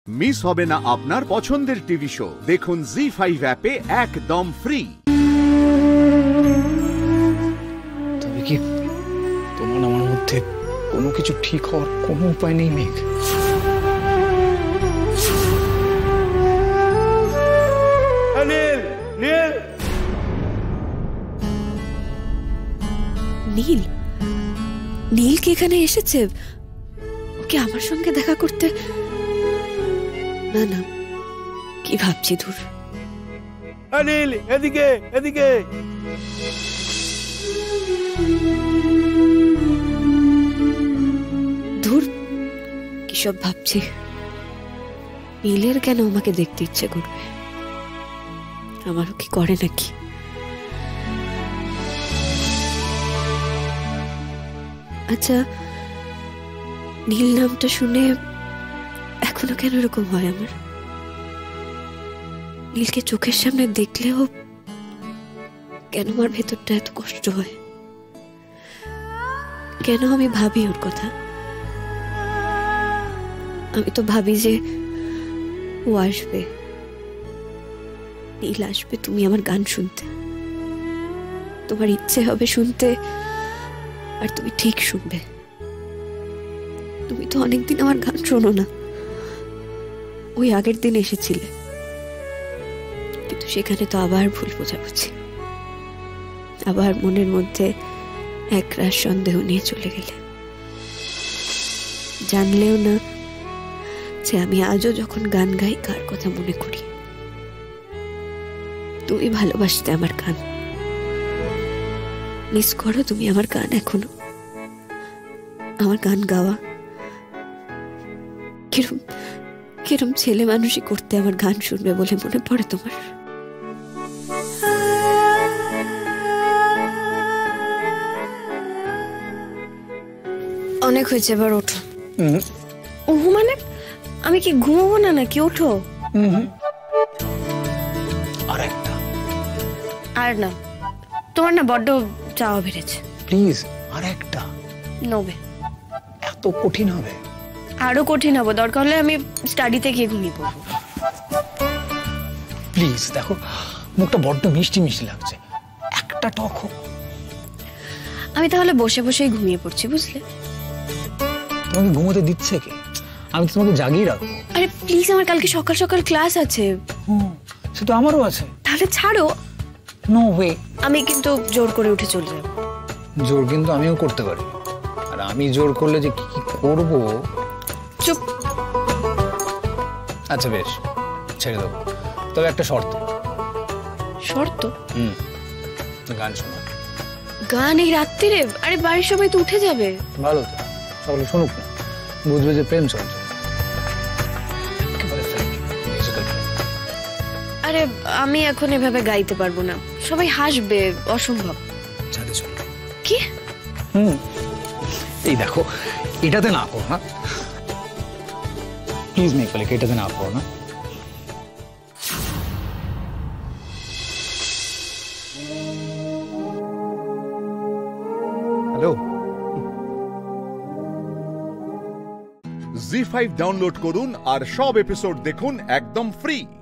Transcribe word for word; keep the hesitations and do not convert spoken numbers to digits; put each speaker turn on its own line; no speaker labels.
Miss হবে না আপনার পছন্দের টিভি শো। দেখুন জি ফাইভ অ্যাপে একদম ফ্রি।
তবে কি তোমার আমার মধ্যে কোনো কিছু ঠিক হওয়ার কোনো উপায় নেই মেঘ?
নীল নীল
নীল নীল কি এখানে এসেছে? ওকে আমার সঙ্গে দেখা করতে? না না, কি ভাবছি দূর।
নীল এদিকে এদিকে।
দূর, কিসব ভাবছি। নীলের কেন আমাকে দেখতে ইচ্ছে করবে? আমারও কি করে নাকি? আচ্ছা, নীল নামটা শুনে এখনো কেন এরকম হয় আমার? নীলকে চোখের সামনে দেখলেও কেন আমার ভেতরটা এত কষ্ট হয়? কেন আমি ভাবি ওর কথা? আমি তো ভাবি যে ও আসবে, নীল আসবে, তুমি আমার গান শুনতে, তোমার ইচ্ছে হবে শুনতে, আর তুমি ঠিক শুনবে। তুমি তো অনেকদিন আমার গান শোনো না। ওই আগের দিন এসেছিলে, কিন্তু সেখানে তো আবার ভুল বোঝাবুঝি, আবার মনের মধ্যে এক রাশ সন্দেহ নিয়ে চলে গেলে। জানলেও না যে আমি আজও যখন গান গাই কার কথা মনে করি। তুমি ভালোবাসতে আমার গান, মিস করো তুমি আমার গান এখনো, আমার গান গাওয়া। কিরম কিরম ছেলে মানুষই করতে আমার গান শুনবে বলে মনে পড়ে তোমার? অনেক হয়েছে, এবার ওঠো। ও মানে আমি কি ঘুমাবো না নাকি? ওঠো।
আর একটা।
আর না, তোমার না বড্ড চাওয়া বেড়েছে।
প্লিজ আর একটা।
নবে।
এত কঠিন হবে?
আরো কঠিন হবে, দরকার হলে আমি স্টাডিতে গিয়ে ঘুমিয়ে পড়বো।
প্লিজ দেখো, মুখটা বড্ড মিষ্টি মিষ্টি লাগছে, একটা টক হোক।
আমি তাহলে বসে বসেই ঘুমিয়ে পড়ছি, বুঝলে?
তোমাকে ঘুমোতে দিচ্ছে কে? আমি তো তোমাকে জাগিয়ে রাখবো।
আরে প্লিজ, আমার কালকে সকাল সকাল ক্লাস আছে।
সে তো আমারও আছে।
তাহলে ছাড়ো।
No way.
আমি কিন্তু জোর করে উঠে চলে যাব।
জোর কিন্তু আমিও করতে পারি, আর আমি জোর করলে যে কি করব।
চুপ।
আচ্ছা বেশ, ছেড়ে দেবো, তবে একটা শর্ত।
শর্ত?
হুম, গান শোনা।
গান এই রাত্রিরে? আরে বাড়ির সবাই তো উঠে যাবে।
ভালো তো, সকলে শুনুক না, বুঝবে যে প্রেম চলছে।
আরে আমি এখন এভাবে গাইতে পারবো না, সবাই হাসবে, অসম্ভব।
ছাদে চল।
কি?
হুম, এই দেখো, এটাতে না করো না প্লিজ মেঘপালিক, এটাতে না করো না।
হ্যালো, জি ফাইভ ডাউনলোড করুন আর সব এপিসোড দেখুন একদম ফ্রি।